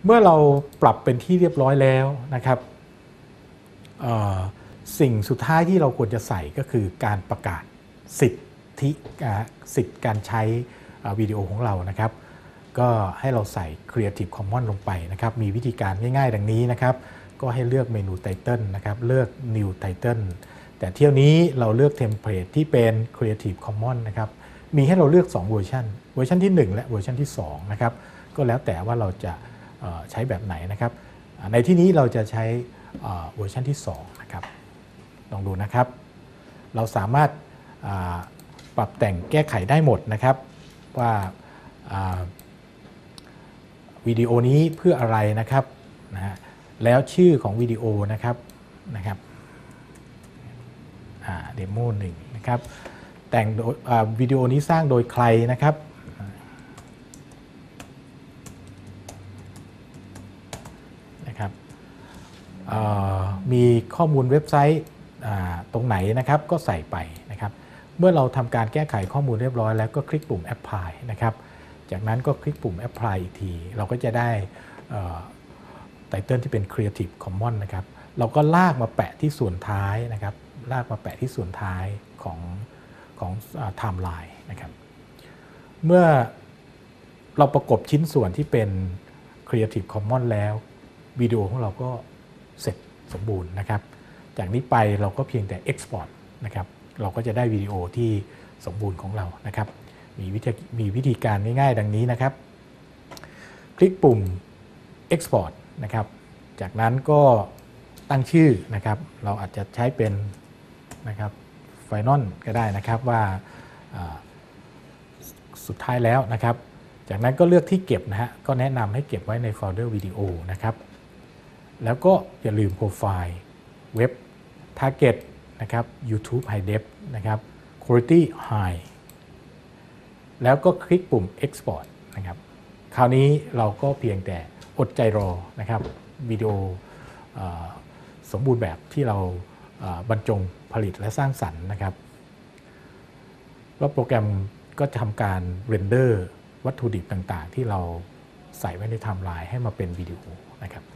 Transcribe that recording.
เมื่อเราปรับเป็นที่เรียบร้อยแล้วนะครับสิ่งสุดท้ายที่เราควรจะใส่ก็คือการประกาศสิทธิ์การใช้วิดีโอของเรานะครับก็ให้เราใส่ Creative Commons ลงไปนะครับมีวิธีการง่ายๆดังนี้นะครับก็ให้เลือกเมนู Title นะครับเลือก New Title แต่เที่ยวนี้เราเลือกเทมเพลตที่เป็น Creative Commons นะครับมีให้เราเลือก2เวอร์ชันที่1และเวอร์ชันที่2นะครับก็แล้วแต่ว่าเราจะใช้แบบไหนนะครับในที่นี้เราจะใช้เวอร์ชันที่2นะครับลองดูนะครับเราสามารถปรับแต่งแก้ไขได้หมดนะครับว่าวิดีโอนี้เพื่ออะไรนะครับแล้วชื่อของวิดีโอนะครับเดโม1นะครับแต่งวิดีโอนี้สร้างโดยใครนะครับมีข้อมูลเว็บไซต์ตรงไหนนะครับก็ใส่ไปนะครับเมื่อเราทำการแก้ไขข้อมูลเรียบร้อยแล้วก็คลิกปุ่ม Apply นะครับจากนั้นก็คลิกปุ่ม Apply อีกทีเราก็จะได้ไตเติลที่เป็น Creative Commons นะครับเราก็ลากมาแปะที่ส่วนท้ายนะครับลากมาแปะที่ส่วนท้ายของไทม์ไลน์นะครับเมื่อเราประกบชิ้นส่วนที่เป็น Creative Commons แล้ววิดีโอของเราก็เสร็จสมบูรณ์นะครับจากนี้ไปเราก็เพียงแต่ Export นะครับเราก็จะได้วิดีโอที่สมบูรณ์ของเรานะครับมีวิธีการง่ายๆดังนี้นะครับคลิกปุ่ม Export นะครับจากนั้นก็ตั้งชื่อนะครับเราอาจจะใช้เป็นนะครับ Final ก็ได้นะครับว่าสุดท้ายแล้วนะครับจากนั้นก็เลือกที่เก็บนะฮะก็แนะนำให้เก็บไว้ในโฟลเดอร์วิดีโอนะครับแล้วก็อย่าลืมโปรไฟล์เว็บ Target นะครับ YouTube High Def นะครับ Quality High แล้วก็คลิกปุ่ม Export นะครับคราวนี้เราก็เพียงแต่อดใจรอนะครับวิดีโอสมบูรณ์แบบที่เราบรรจงผลิตและสร้างสรรค์นะครับแล้วโปรแกรมก็จะทำการเรนเดอร์วัตถุดิบต่างๆที่เราใส่ไว้ในไทม์ไลน์ให้มาเป็นวิดีโอนะครับ